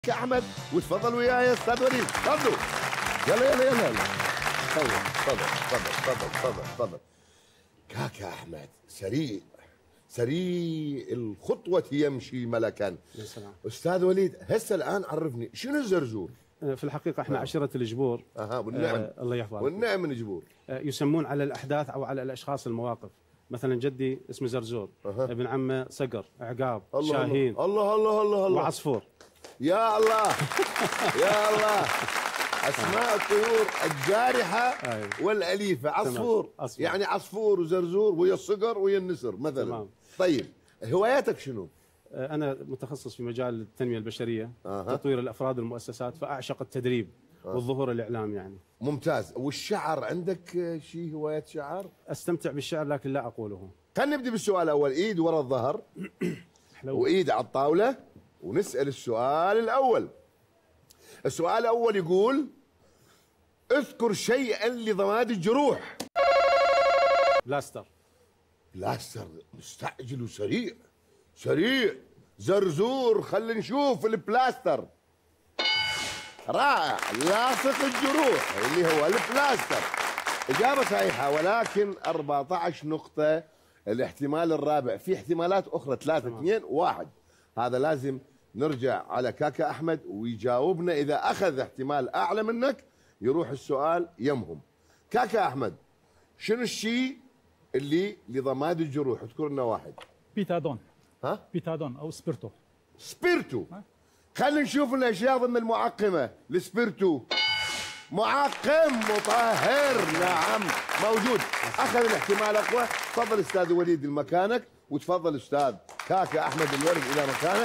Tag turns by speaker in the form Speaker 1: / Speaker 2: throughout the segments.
Speaker 1: احمد وتفضل وياي يا استاذ وليد. تفضلوا. يلا يلا يلا يلا. تفضل تفضل تفضل تفضل تفضل. كاكا احمد سريع سريع الخطوة يمشي ملكا.
Speaker 2: يا سلام.
Speaker 1: استاذ وليد هسه الان عرفني شنو الزرزور؟
Speaker 2: في الحقيقة احنا عشيرة الجبور.
Speaker 1: والنعم.
Speaker 2: الله يحفظك.
Speaker 1: والنعم من جبور.
Speaker 2: يسمون على الأحداث أو على الأشخاص المواقف. مثلا جدي اسمه زرزور، ابن عمه صقر، عقاب،
Speaker 1: الله
Speaker 2: شاهين،
Speaker 1: الله الله الله الله
Speaker 2: وعصفور.
Speaker 1: يا الله يا الله. اسماء الطيور الجارحه والاليفه. عصفور يعني عصفور وزرزور ويا الصقر ويا النسر مثلا.
Speaker 2: تمام.
Speaker 1: طيب هواياتك شنو؟
Speaker 2: انا متخصص في مجال التنميه البشريه، تطوير الافراد والمؤسسات، فاعشق التدريب والظهور الاعلام يعني.
Speaker 1: ممتاز. والشعر عندك شيء هوايات شعر؟
Speaker 2: استمتع بالشعر لكن لا اقوله.
Speaker 1: خلينا نبدا بالسؤال الاول. ايد ورا الظهر وايد على الطاوله ونسال السؤال الاول. السؤال الاول يقول: اذكر شيئا لضماد الجروح.
Speaker 2: بلاستر.
Speaker 1: بلاستر. مستعجل وسريع سريع. زرزور. خلينا نشوف البلاستر. رائع. لاصق الجروح اللي هو البلاستر. اجابه صحيحه ولكن 14 نقطه. الاحتمال الرابع في احتمالات اخرى 3 2 1. هذا لازم نرجع على كاكا احمد ويجاوبنا. اذا اخذ احتمال اعلى منك يروح السؤال يمهم. كاكا احمد شنو الشيء اللي لضماد الجروح؟ اذكر لنا واحد.
Speaker 3: بيتادون.
Speaker 1: ها؟
Speaker 3: بيتادون او سبيرتو.
Speaker 1: سبيرتو. خلينا نشوف الاشياء ضمن المعقمه. السبيرتو معقم مطهر. نعم موجود. اخذ الاحتمال اقوى. تفضل استاذ وليد لمكانك وتفضل استاذ كاكا احمد الورد الى مكانك.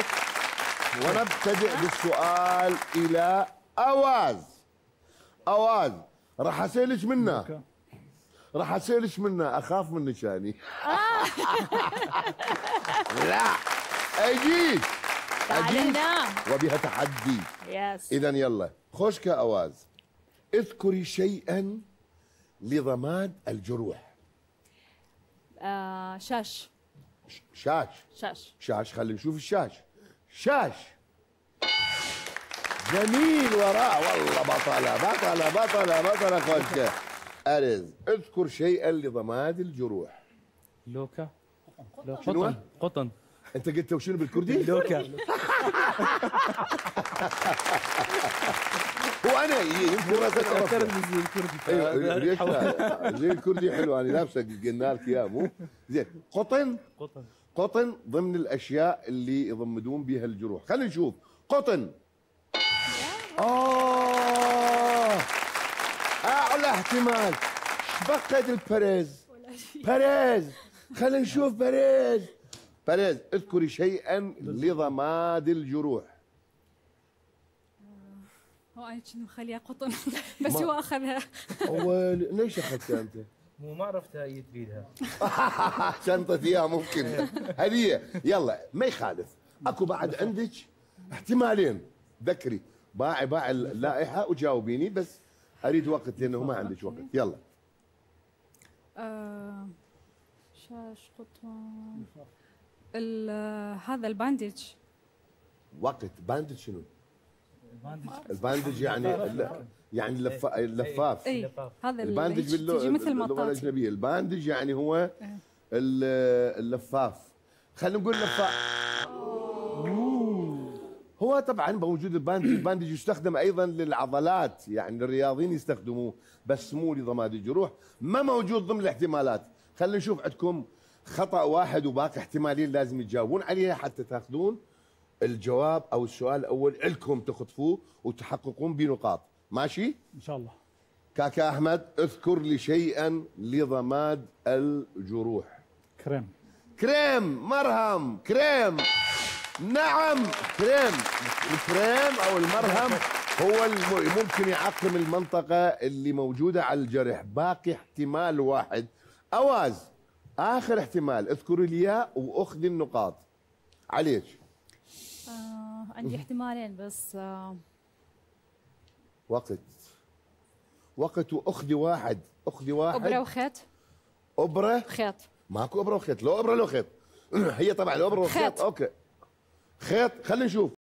Speaker 1: ونبتدئ بالسؤال الى اواز. اواز راح اسالك منه. راح اسالك منه. اخاف منك يعني. لا اجيك وبها تحدي. اذا يلا خوش كاواز. اذكري شيئا لضماد الجروح.
Speaker 4: شاش.
Speaker 1: شاش.
Speaker 4: شاش.
Speaker 1: شاش. خلينا نشوف الشاش. شاش. جميل. وراء والله بطلة بطلة بطلة بطلة. خوشة. أرز. اذكر شيئا لضماد الجروح.
Speaker 3: لوكا.
Speaker 1: شنو؟
Speaker 3: قطن.
Speaker 1: انت قلت وشنو بالكردي؟
Speaker 3: لوكا.
Speaker 1: هو انا يمكن
Speaker 3: اعترف زي الكردي.
Speaker 1: ايوه ليش لا؟ زي الكردي حلو. انا لابسه قلنا لك اياه مو زين. قطن.
Speaker 3: قطن.
Speaker 1: قطن ضمن الاشياء اللي يضمدون بها الجروح. خلينا نشوف. قطن. اعلى احتمال. بقيت البريز. بريز. خلينا نشوف بريز. بريز. اذكري شيئا لضماد الجروح.
Speaker 4: هو انا كنت مخليها قطن بس هو اخذها.
Speaker 1: هو ليش اخذتها انت؟
Speaker 5: مو ما عرفتها اي تريدها.
Speaker 1: شنطة اياها ممكن هدية. يلا ما يخالف. اكو بعد عندك احتمالين. ذكري باعي اللائحة وجاوبيني بس اريد وقت لانه ما عندك وقت. يلا.
Speaker 4: شاش قطن. هذا الباندج.
Speaker 1: وقت. باندج شنو؟ الباندج يعني اللفاف.
Speaker 4: اي هذا
Speaker 1: الباندج باللغه الاجنبيه. الباندج يعني هو اللفاف. خلينا نقول لفاف. هو طبعا موجود الباندج. الباندج يستخدم ايضا للعضلات يعني الرياضيين يستخدموه بس مو لضماد الجروح. ما موجود ضمن الاحتمالات. خلينا نشوف. عندكم خطا واحد وباقي احتمالين لازم تجاوبون عليها حتى تاخذون الجواب او السؤال الاول لكم تخطفوه وتحققون بنقاط. ماشي؟
Speaker 3: ان شاء الله.
Speaker 1: كاكا احمد اذكر لي شيئا لضماد الجروح.
Speaker 3: كريم.
Speaker 1: كريم. مرهم. كريم. نعم كريم. الكريم او المرهم هو ممكن يعقم المنطقه اللي موجوده على الجرح. باقي احتمال واحد. اواز اخر احتمال. اذكري لي اياه واخذي النقاط. عليك.
Speaker 4: عندي احتمالين بس.
Speaker 1: وقت واخذي واحد. اخذي واحد.
Speaker 4: ابره وخيط.
Speaker 1: ابره.
Speaker 4: خيط.
Speaker 1: ماكو ابره وخيط. لو ابره لو خيط. هي طبعا الابره والخيط. اوكي. خيط. خلينا نشوف.